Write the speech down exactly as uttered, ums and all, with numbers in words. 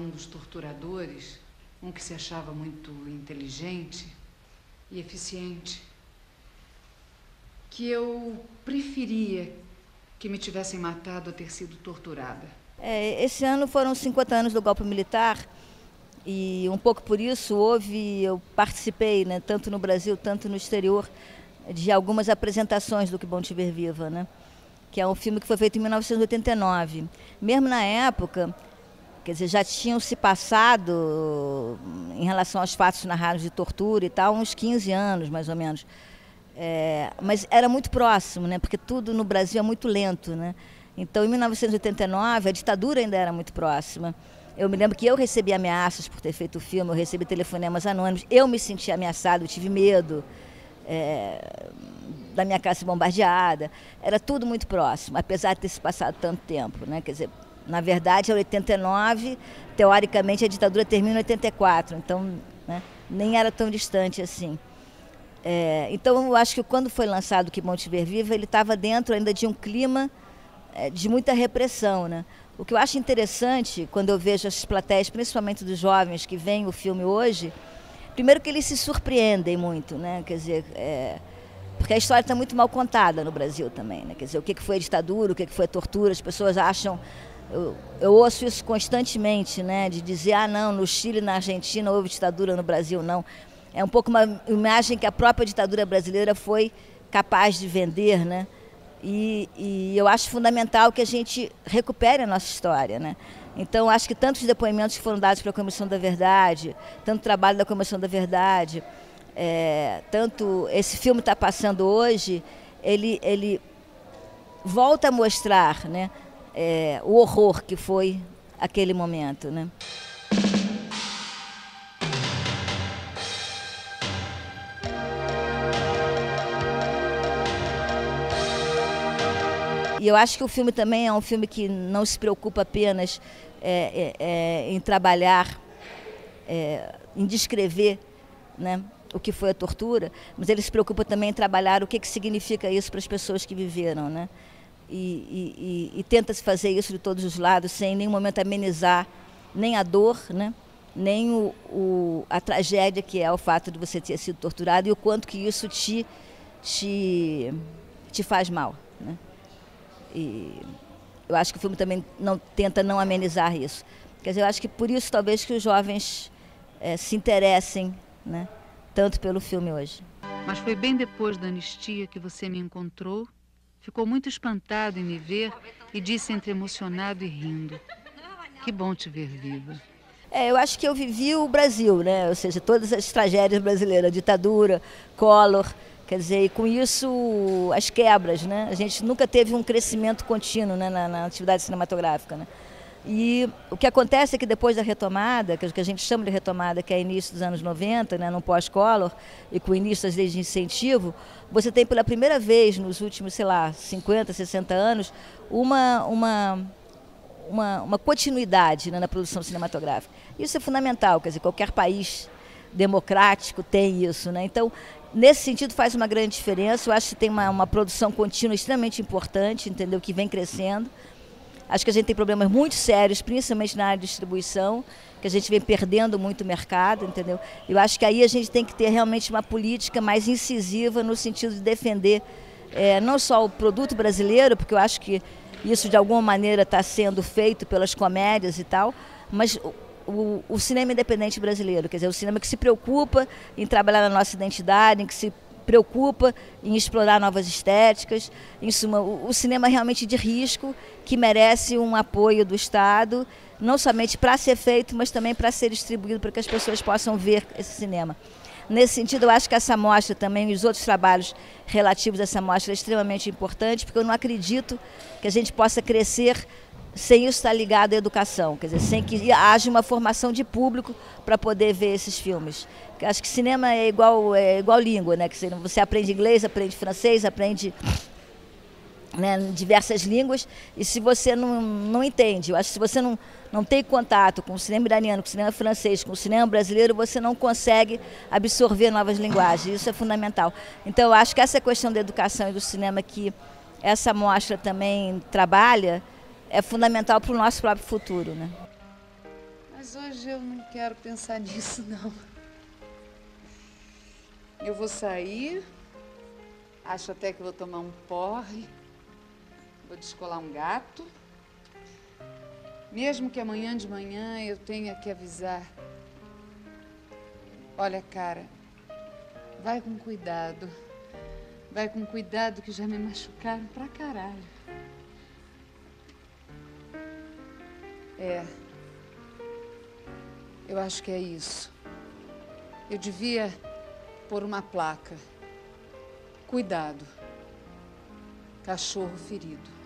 um dos torturadores, um que se achava muito inteligente e eficiente, que eu preferia que me tivessem matado a ter sido torturada. É, esse ano foram cinquenta anos do golpe militar e um pouco por isso houve, eu participei, né, tanto no Brasil, tanto no exterior, de algumas apresentações do Que Bom Te Ver Viva, né, que é um filme que foi feito em mil novecentos e oitenta e nove. Mesmo na época, quer dizer, já tinham se passado, em relação aos fatos narrados de tortura e tal, uns quinze anos, mais ou menos. É, mas era muito próximo, né, porque tudo no Brasil é muito lento, né? Então, em mil novecentos e oitenta e nove, a ditadura ainda era muito próxima. Eu me lembro que eu recebi ameaças por ter feito o filme, eu recebi telefonemas anônimos, eu me senti ameaçada, eu tive medo é, da minha casa ser bombardeada. Era tudo muito próximo, apesar de ter se passado tanto tempo, né? Quer dizer, na verdade, em oitenta e nove, teoricamente, a ditadura termina em oitenta e quatro, então, né, nem era tão distante assim. É, então, eu acho que quando foi lançado o Que Bom Te Ver Viva, ele estava dentro ainda de um clima é, de muita repressão, né? O que eu acho interessante, quando eu vejo as plateias, principalmente dos jovens que veem o filme hoje, primeiro que eles se surpreendem muito, né? Quer dizer, é, porque a história está muito mal contada no Brasil também, né? Quer dizer, o que foi a ditadura, o que foi a tortura, as pessoas acham... Eu, eu ouço isso constantemente, né? De dizer, ah, não, no Chile, na Argentina houve ditadura, no Brasil não. É um pouco uma imagem que a própria ditadura brasileira foi capaz de vender, né? E, e eu acho fundamental que a gente recupere a nossa história, né? Então, acho que tantos depoimentos que foram dados pela Comissão da Verdade, tanto trabalho da Comissão da Verdade, é, tanto esse filme está passando hoje, ele, ele volta a mostrar, né, é, o horror que foi aquele momento, né? E eu acho que o filme também é um filme que não se preocupa apenas é, é, é, em trabalhar, é, em descrever, né, o que foi a tortura, mas ele se preocupa também em trabalhar o que, que significa isso para as pessoas que viveram, né? E, e, e tenta-se fazer isso de todos os lados, sem em nenhum momento amenizar nem a dor, né, nem o, o, a tragédia que é o fato de você ter sido torturado e o quanto que isso te, te, te faz mal, né? E eu acho que o filme também não, tenta não amenizar isso. Quer dizer, eu acho que por isso talvez que os jovens é, se interessem, né, tanto pelo filme hoje. Mas foi bem depois da anistia que você me encontrou, ficou muito espantado em me ver e disse entre emocionado e rindo, que bom te ver viva. É, eu acho que eu vivi o Brasil, né? Ou seja, todas as tragédias brasileiras, ditadura, Collor. Quer dizer, e com isso as quebras, né? A gente nunca teve um crescimento contínuo, né, na, na atividade cinematográfica, né? E o que acontece é que depois da retomada, que a gente chama de retomada, que é início dos anos noventa, né, no pós-Collor, e com o início das leis de incentivo, você tem pela primeira vez nos últimos, sei lá, cinquenta, sessenta anos, uma, uma, uma, uma continuidade, né, na produção cinematográfica. Isso é fundamental, quer dizer, qualquer país democrático tem isso, né? Então, nesse sentido faz uma grande diferença. Eu acho que tem uma, uma produção contínua extremamente importante, entendeu? Que vem crescendo. Acho que a gente tem problemas muito sérios, principalmente na área de distribuição, que a gente vem perdendo muito mercado, entendeu? Eu acho que aí a gente tem que ter realmente uma política mais incisiva no sentido de defender é, não só o produto brasileiro, porque eu acho que isso de alguma maneira está sendo feito pelas comédias e tal, mas O, o cinema independente brasileiro, quer dizer, o cinema que se preocupa em trabalhar na nossa identidade, em que se preocupa em explorar novas estéticas, em suma, o, o cinema realmente de risco, que merece um apoio do Estado, não somente para ser feito, mas também para ser distribuído, para que as pessoas possam ver esse cinema. Nesse sentido, eu acho que essa mostra também, e os outros trabalhos relativos a essa mostra, é extremamente importante, porque eu não acredito que a gente possa crescer sem isso estar ligado à educação, quer dizer, sem que haja uma formação de público para poder ver esses filmes. Eu acho que cinema é igual, é igual língua, né? Que você aprende inglês, aprende francês, aprende, né, diversas línguas, e se você não, não entende, eu acho que se você não, não tem contato com o cinema iraniano, com o cinema francês, com o cinema brasileiro, você não consegue absorver novas linguagens, isso é fundamental. Então, eu acho que essa questão da educação e do cinema que essa mostra também trabalha, é fundamental para o nosso próprio futuro, né? Mas Mas hoje eu não quero pensar nisso, não. Eu vou sair, acho até que vou tomar um porre, vou descolar um gato. Mesmo que amanhã de manhã eu tenha que avisar. Olha, cara, vai com cuidado. Vai com cuidado que já me machucaram pra caralho. É. Eu acho que é isso. Eu devia pôr uma placa. Cuidado. Cachorro ferido.